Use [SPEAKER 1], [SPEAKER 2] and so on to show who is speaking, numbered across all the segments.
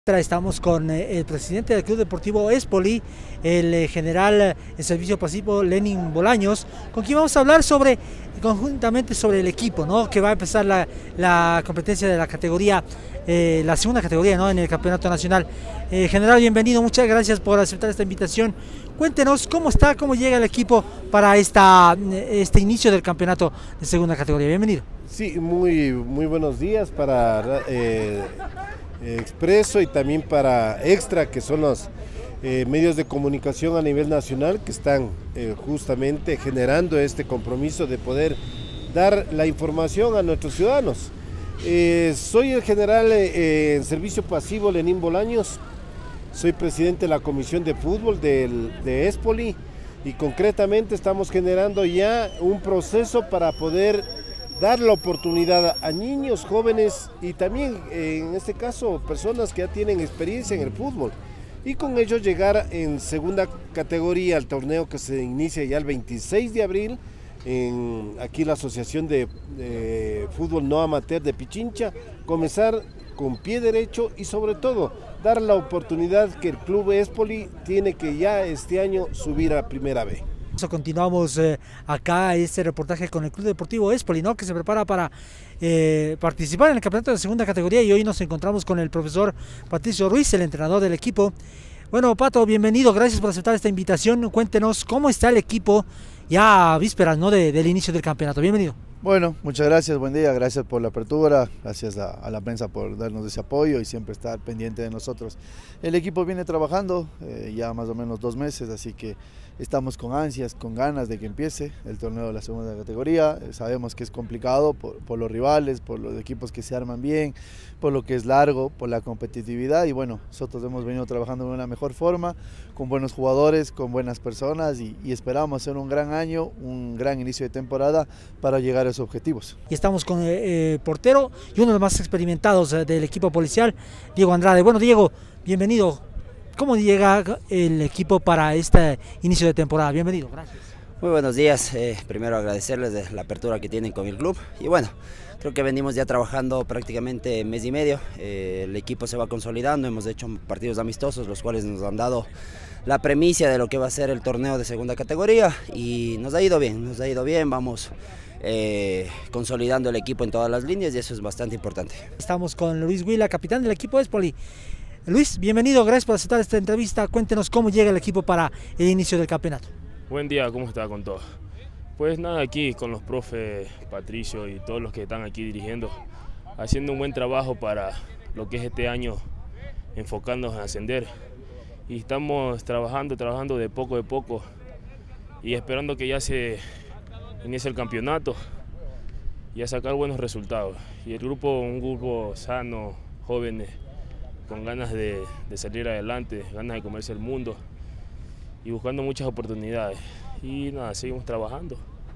[SPEAKER 1] Estamos con el presidente del Club Deportivo Espoli, el general en servicio pasivo Lenin Bolaños, con quien vamos a hablar conjuntamente sobre el equipo, ¿no? Que va a empezar la competencia de la categoría, la segunda categoría, ¿no? En el campeonato nacional. General, bienvenido, muchas gracias por aceptar esta invitación. Cuéntenos cómo llega el equipo para este inicio del campeonato de segunda categoría. Bienvenido.
[SPEAKER 2] Sí, muy buenos días para Expreso y también para Extra, que son los medios de comunicación a nivel nacional que están justamente generando este compromiso de poder dar la información a nuestros ciudadanos. Soy el general en servicio pasivo Lenin Bolaños, soy presidente de la comisión de fútbol de Espoli y concretamente estamos generando ya un proceso para poder dar la oportunidad a niños, jóvenes y también en este caso personas que ya tienen experiencia en el fútbol y con ellos llegar en segunda categoría al torneo que se inicia ya el 26 de abril en aquí la Asociación de Fútbol No Amateur de Pichincha, comenzar con pie derecho y sobre todo dar la oportunidad que el Club Espoli tiene que ya este año subir a Primera B.
[SPEAKER 1] Continuamos acá este reportaje con el Club Deportivo Espoli, ¿no? Que se prepara para participar en el campeonato de segunda categoría, y hoy nos encontramos con el profesor Patricio Ruiz, el entrenador del equipo. Bueno, Pato, bienvenido, gracias por aceptar esta invitación. Cuéntenos cómo está el equipo ya a vísperas, ¿no? del inicio del campeonato. Bienvenido.
[SPEAKER 3] Bueno, muchas gracias, buen día, gracias por la apertura, gracias a la prensa por darnos ese apoyo y siempre estar pendiente de nosotros. El equipo viene trabajando ya más o menos 2 meses, así que estamos con ansias, con ganas de que empiece el torneo de la segunda categoría. Sabemos que es complicado por los rivales, por los equipos que se arman bien, por lo que es largo, por la competitividad y bueno, nosotros hemos venido trabajando de una mejor forma, con buenos jugadores, con buenas personas y esperamos hacer un gran año, un gran inicio de temporada para llegar a esos objetivos.
[SPEAKER 1] Y estamos con el portero y uno de los más experimentados del equipo policial, Diego Andrade. Bueno, Diego, bienvenido. ¿Cómo llega el equipo para este inicio de temporada? Bienvenido, gracias.
[SPEAKER 4] Muy buenos días, primero agradecerles de la apertura que tienen con el club y bueno, creo que venimos ya trabajando prácticamente mes y medio, el equipo se va consolidando, hemos hecho partidos amistosos los cuales nos han dado la premisa de lo que va a ser el torneo de segunda categoría y nos ha ido bien, vamos consolidando el equipo en todas las líneas y eso es bastante importante.
[SPEAKER 1] Estamos con Luis Huila, capitán del equipo Espoli. Luis, bienvenido, gracias por aceptar esta entrevista. Cuéntenos cómo llega el equipo para el inicio del campeonato.
[SPEAKER 5] Buen día, ¿cómo está con todo? Pues nada, aquí con los profes Patricio y todos los que están aquí dirigiendo, haciendo un buen trabajo para lo que es este año, enfocándonos en ascender. Y estamos trabajando de poco y esperando que ya se inicie el campeonato y a sacar buenos resultados. Y el grupo, un grupo sano, jóvenes, con ganas de salir adelante, ganas de comerse el mundo y buscando muchas oportunidades. Y nada, seguimos trabajando.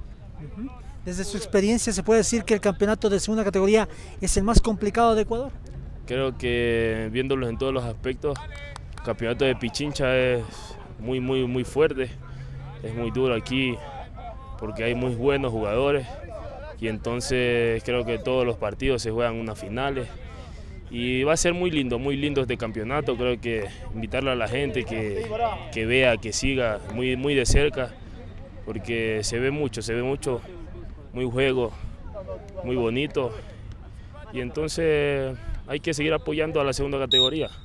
[SPEAKER 1] Desde su experiencia, ¿se puede decir que el campeonato de segunda categoría es el más complicado de Ecuador?
[SPEAKER 5] Creo que viéndolos en todos los aspectos, el campeonato de Pichincha es muy fuerte, es muy duro aquí porque hay muy buenos jugadores y entonces creo que todos los partidos se juegan unas finales. Y va a ser muy lindo este campeonato, creo que invitarle a la gente que vea, que siga muy de cerca, porque se ve mucho, muy juego, muy bonito, y entonces hay que seguir apoyando a la segunda categoría.